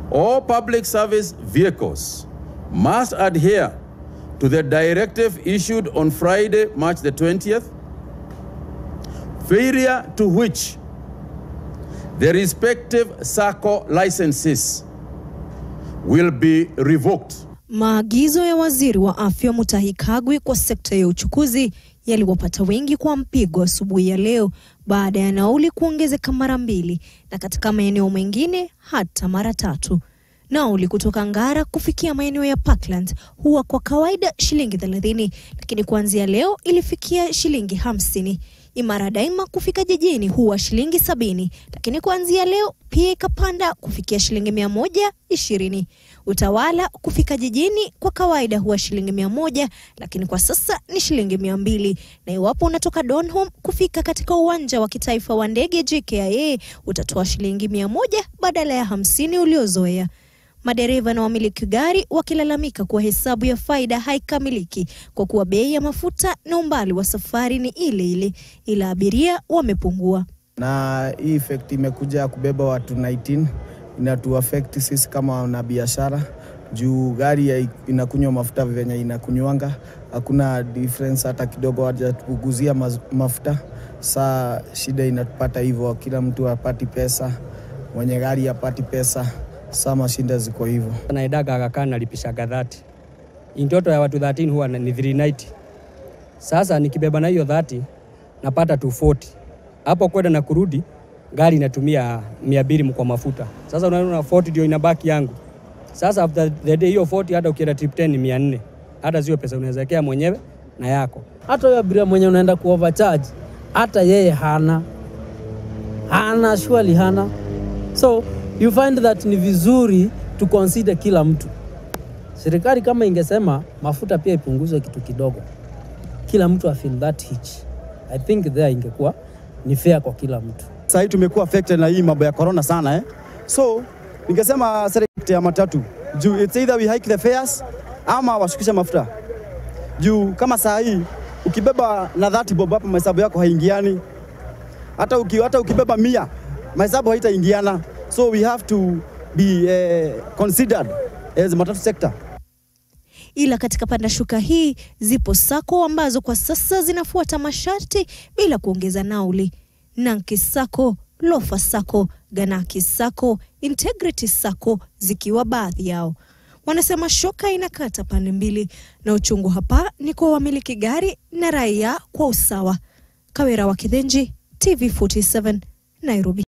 all public service vehicles must adhere to the directive issued on Friday, March the 20th, failure to which the respective SACCO licenses will be revoked. Maagizo ya waziri wa afya Mutahi Kagwe kwa sekta ya uchukuzi yaliwapata wengi kwa mpigo asubuhi ya leo baada ya nauli kuongezeka mara 2 na katika maeneo mengine hata mara 3. Nauli kutoka Ngara kufikia maeneo ya Parkland huwa kwa kawaida shilingi 30, lakini kuanzia leo ilifikia shilingi 50. Imara Daima kufika jijini huwa shilingi 70, lakini kuanzia leo pia ikapanda kufikia shilingi 120. Utawala kufika jijini kwa kawaida huwa shilingi 100, lakini kwa sasa ni shilingi 200. Na iwapo unatoka Donholm kufika katika uwanja wa kitaifa wa ndege JKIA utatoa shilingi 100 badala ya 50 uliozoea. Madereva na wamiliki gari wakilalamika kwa hesabu ya faida haikamiliki kwa kuwa bei ya mafuta na umbali wa safari ni ile ile, ila abiria wamepungua. Na hii effect imekuja kubeba watu 19, inatu affect sisi kama wanabiashara juu gari inakunywa mafuta venye inakunywanga, hakuna difference hata kidogo, hawajatupunguzia mafuta. Saa shida inatupata hivyo, kila mtu hapati pesa, mwenye gari hapati pesa. Sama shinda ziko hivyo. Naidaga akakana nalipisha 30. Intoto ya watu 13 huwa ni 390. Sasa nikibeba na hiyo 30 napata 240. Hapo kwenda na kurudi gari inatumia 200 kwa mafuta. Sasa unaona 40 ndio inabaki yangu. Sasa after the day hiyo 40 hata ukienda trip 10 ni 400. Hata zio pesa unawezekea mwenyewe na yako. Hata yule abiria mwenye unaenda ku overcharge hata yeye hana surely hana. So you find that ni vizuri to consider kila mtu. Serikali kama ingesema mafuta pia ipunguzwe kitu kidogo, kila mtu feel that hitch, I think there ingekuwa ni fair kwa kila mtu. Sasa hii tumekuwa affected na hii mambo ya corona sana So ningesema serikali ya matatu juu it's either we hike the fares ama washukisha mafuta. Juu kama saa hii ukibeba na 30 bob hapa mahesabu yako haingiani. Hata ukibeba 100 mahesabu haitaingiana. So we have to be considered as matatu sector. Ila katika panda shuka hii zipo SACCO ambazo kwa sasa zinafuata masharti bila kuongeza nauli. Nanki SACCO, Lofa SACCO, Ganaki SACCO, Integrity SACCO zikiwa baadhi yao. Wanasema shoka inakata pande mbili na uchungu hapa ni kwa wamiliki gari na raia kwa usawa. Kawera wa Kithenji, TV47, Nairobi.